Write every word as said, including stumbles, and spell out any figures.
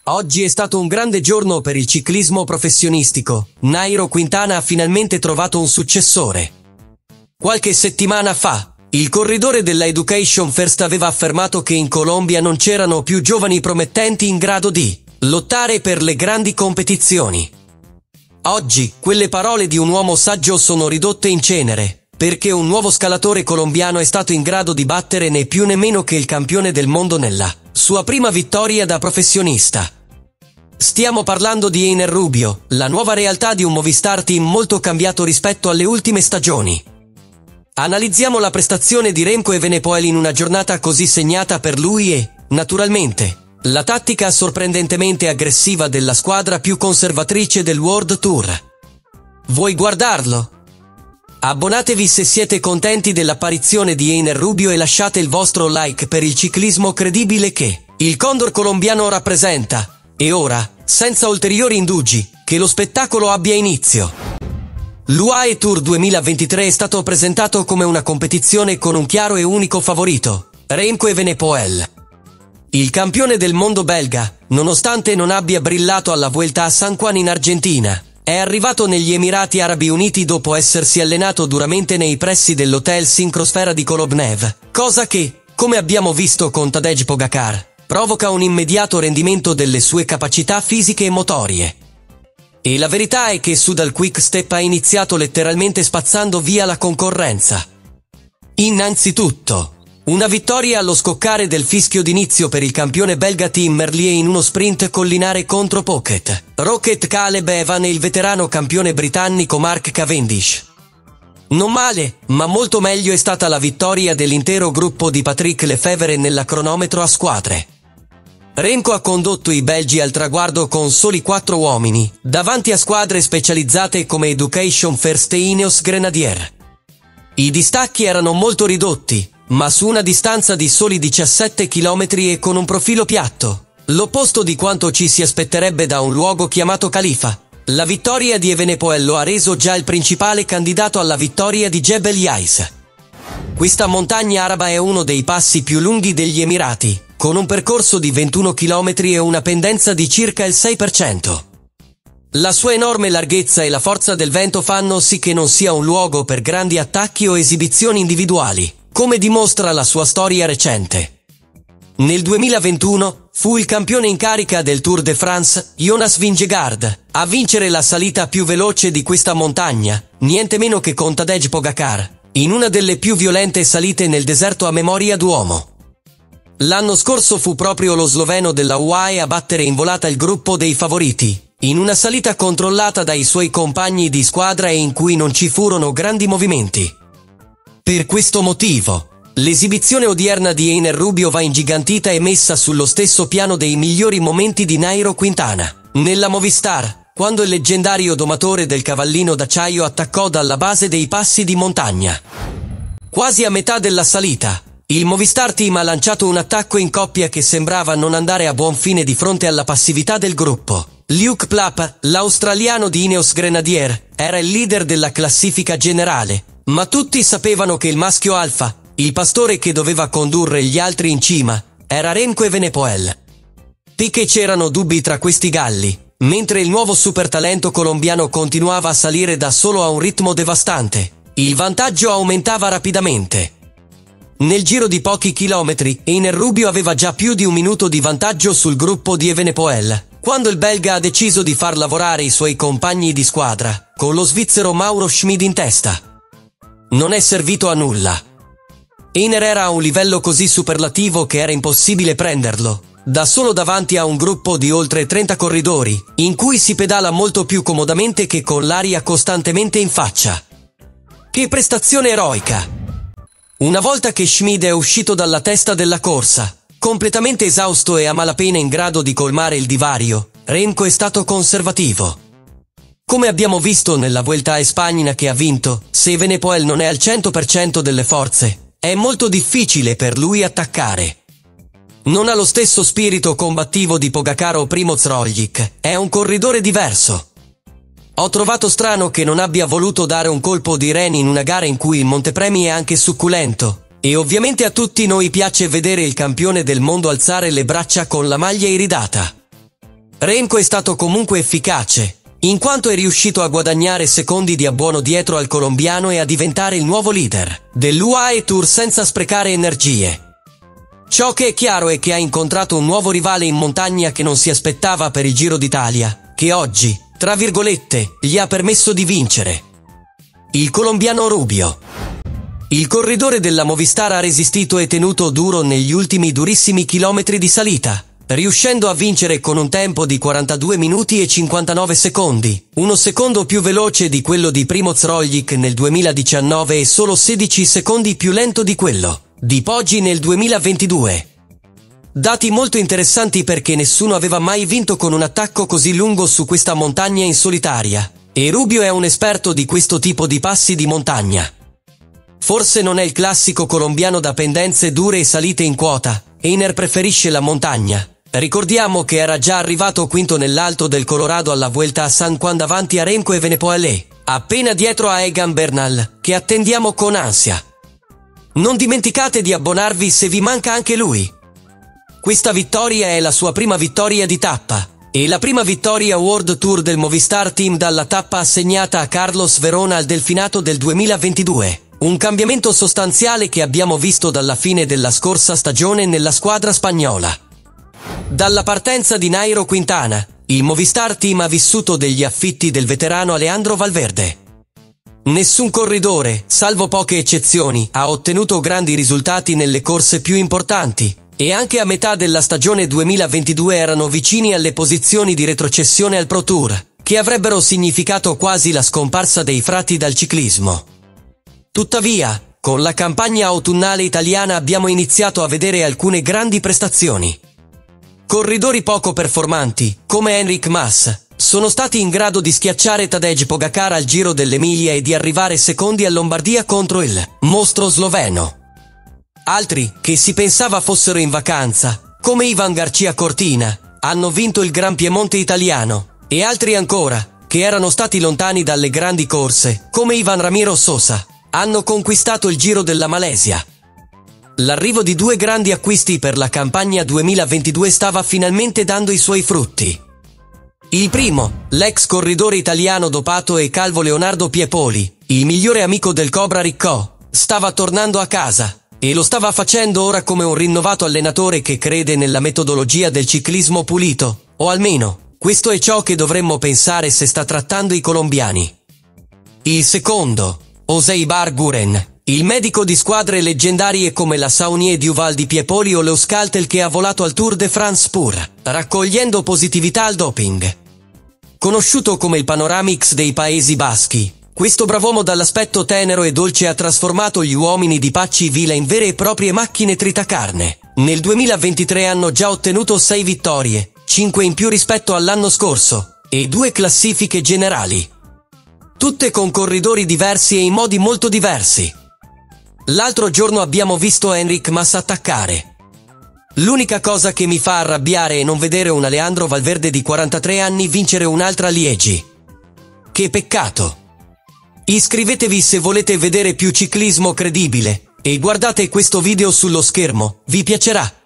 Oggi è stato un grande giorno per il ciclismo professionistico. Nairo Quintana ha finalmente trovato un successore. Qualche settimana fa, il corridore della Education First aveva affermato che in Colombia non c'erano più giovani promettenti in grado di lottare per le grandi competizioni. Oggi, quelle parole di un uomo saggio sono ridotte in cenere, perché un nuovo scalatore colombiano è stato in grado di battere né più né meno che il campione del mondo nella sua prima vittoria da professionista. Stiamo parlando di Einer Rubio, la nuova realtà di un Movistar Team molto cambiato rispetto alle ultime stagioni. Analizziamo la prestazione di Remco Evenepoel in una giornata così segnata per lui e, naturalmente, la tattica sorprendentemente aggressiva della squadra più conservatrice del World Tour. Vuoi guardarlo? Abbonatevi se siete contenti dell'apparizione di Einer Rubio e lasciate il vostro like per il ciclismo credibile che il Condor colombiano rappresenta. E ora, senza ulteriori indugi, che lo spettacolo abbia inizio. L'U A E Tour duemilaventitré è stato presentato come una competizione con un chiaro e unico favorito, Remco Evenepoel. Il campione del mondo belga, nonostante non abbia brillato alla Vuelta a San Juan in Argentina, è arrivato negli Emirati Arabi Uniti dopo essersi allenato duramente nei pressi dell'hotel Sincrosfera di Kolobnev, cosa che, come abbiamo visto con Tadej Pogacar, provoca un immediato rendimento delle sue capacità fisiche e motorie. E la verità è che Soudal Quick-Step ha iniziato letteralmente spazzando via la concorrenza. Innanzitutto, una vittoria allo scoccare del fischio d'inizio per il campione belga Tim Merlier in uno sprint collinare contro Pocket, Rocket Caleb Evan e il veterano campione britannico Mark Cavendish. Non male, ma molto meglio è stata la vittoria dell'intero gruppo di Patrick Lefevere nella cronometro a squadre. Remco ha condotto i belgi al traguardo con soli quattro uomini, davanti a squadre specializzate come Education First e Ineos Grenadier. I distacchi erano molto ridotti, ma su una distanza di soli diciassette chilometri e con un profilo piatto, l'opposto di quanto ci si aspetterebbe da un luogo chiamato Califa. La vittoria di Evenepoel lo ha reso già il principale candidato alla vittoria di Jebel Yais. Questa montagna araba è uno dei passi più lunghi degli Emirati, con un percorso di ventuno chilometri e una pendenza di circa il sei per cento. La sua enorme larghezza e la forza del vento fanno sì che non sia un luogo per grandi attacchi o esibizioni individuali, come dimostra la sua storia recente. Nel duemilaventuno fu il campione in carica del Tour de France, Jonas Vingegaard, a vincere la salita più veloce di questa montagna, niente meno che con Tadej Pogacar, in una delle più violente salite nel deserto a memoria d'uomo. L'anno scorso fu proprio lo sloveno della U A E a battere in volata il gruppo dei favoriti, in una salita controllata dai suoi compagni di squadra e in cui non ci furono grandi movimenti. Per questo motivo, l'esibizione odierna di Einer Rubio va ingigantita e messa sullo stesso piano dei migliori momenti di Nairo Quintana, nella Movistar, quando il leggendario domatore del cavallino d'acciaio attaccò dalla base dei passi di montagna. Quasi a metà della salita, il Movistar Team ha lanciato un attacco in coppia che sembrava non andare a buon fine di fronte alla passività del gruppo. Luke Plapp, l'australiano di Ineos Grenadier, era il leader della classifica generale, ma tutti sapevano che il maschio alfa, il pastore che doveva condurre gli altri in cima, era Remco Evenepoel. Finché c'erano dubbi tra questi galli, mentre il nuovo supertalento colombiano continuava a salire da solo a un ritmo devastante, il vantaggio aumentava rapidamente. Nel giro di pochi chilometri, Einer Rubio aveva già più di un minuto di vantaggio sul gruppo di Evenepoel, quando il belga ha deciso di far lavorare i suoi compagni di squadra, con lo svizzero Mauro Schmid in testa. Non è servito a nulla. Einer era a un livello così superlativo che era impossibile prenderlo, da solo davanti a un gruppo di oltre trenta corridori, in cui si pedala molto più comodamente che con l'aria costantemente in faccia. Che prestazione eroica! Una volta che Schmid è uscito dalla testa della corsa, completamente esausto e a malapena in grado di colmare il divario, Remco è stato conservativo. Come abbiamo visto nella Vuelta a España che ha vinto, se Evenepoel non è al cento per cento delle forze, è molto difficile per lui attaccare. Non ha lo stesso spirito combattivo di Pogacar o Primoz Roglic, è un corridore diverso. Ho trovato strano che non abbia voluto dare un colpo di reni in una gara in cui il montepremi è anche succulento, e ovviamente a tutti noi piace vedere il campione del mondo alzare le braccia con la maglia iridata. Remco è stato comunque efficace, in quanto è riuscito a guadagnare secondi di abbuono dietro al colombiano e a diventare il nuovo leader dell'U A E Tour senza sprecare energie. Ciò che è chiaro è che ha incontrato un nuovo rivale in montagna che non si aspettava per il Giro d'Italia, che oggi, tra virgolette, gli ha permesso di vincere. Il colombiano Rubio. Il corridore della Movistar ha resistito e tenuto duro negli ultimi durissimi chilometri di salita, riuscendo a vincere con un tempo di quarantadue minuti e cinquantanove secondi, uno secondo più veloce di quello di Primoz Roglic nel duemiladiciannove e solo sedici secondi più lento di quello di Poggi nel duemilaventidue. Dati molto interessanti perché nessuno aveva mai vinto con un attacco così lungo su questa montagna in solitaria, e Rubio è un esperto di questo tipo di passi di montagna. Forse non è il classico colombiano da pendenze dure e salite in quota, Einer preferisce la montagna. Ricordiamo che era già arrivato quinto nell'Alto del Colorado alla Vuelta a San Juan davanti a Remco Evenepoel, appena dietro a Egan Bernal, che attendiamo con ansia. Non dimenticate di abbonarvi se vi manca anche lui. Questa vittoria è la sua prima vittoria di tappa, e la prima vittoria World Tour del Movistar Team dalla tappa assegnata a Carlos Verona al Delfinato del duemilaventidue. Un cambiamento sostanziale che abbiamo visto dalla fine della scorsa stagione nella squadra spagnola. Dalla partenza di Nairo Quintana, il Movistar Team ha vissuto degli affitti del veterano Alejandro Valverde. Nessun corridore, salvo poche eccezioni, ha ottenuto grandi risultati nelle corse più importanti, e anche a metà della stagione duemilaventidue erano vicini alle posizioni di retrocessione al Pro Tour, che avrebbero significato quasi la scomparsa dei frati dal ciclismo. Tuttavia, con la campagna autunnale italiana abbiamo iniziato a vedere alcune grandi prestazioni. Corridori poco performanti, come Enric Mas, sono stati in grado di schiacciare Tadej Pogacar al Giro dell'Emilia e di arrivare secondi a Lombardia contro il mostro sloveno. Altri, che si pensava fossero in vacanza, come Ivan Garcia Cortina, hanno vinto il Gran Piemonte italiano, e altri ancora, che erano stati lontani dalle grandi corse, come Ivan Ramiro Sosa, hanno conquistato il Giro della Malesia. L'arrivo di due grandi acquisti per la campagna duemilaventidue stava finalmente dando i suoi frutti. Il primo, l'ex corridore italiano dopato e calvo Leonardo Piepoli, il migliore amico del Cobra Riccò, stava tornando a casa, e lo stava facendo ora come un rinnovato allenatore che crede nella metodologia del ciclismo pulito, o almeno, questo è ciò che dovremmo pensare se sta trattando i colombiani. Il secondo, Osei Barguren, il medico di squadre leggendarie come la Saunier Duval di Piepoli o l'Euskaltel che ha volato al Tour de France Pur, raccogliendo positività al doping. Conosciuto come il Panoramix dei Paesi Baschi, questo brav'uomo dall'aspetto tenero e dolce ha trasformato gli uomini di Pacci Vila in vere e proprie macchine tritacarne. Nel duemilaventitré hanno già ottenuto sei vittorie, cinque in più rispetto all'anno scorso, e due classifiche generali. Tutte con corridori diversi e in modi molto diversi. L'altro giorno abbiamo visto Enric Mas attaccare. L'unica cosa che mi fa arrabbiare è non vedere un Alejandro Valverde di quarantatré anni vincere un'altra Liegi. Che peccato! Iscrivetevi se volete vedere più ciclismo credibile, e guardate questo video sullo schermo, vi piacerà.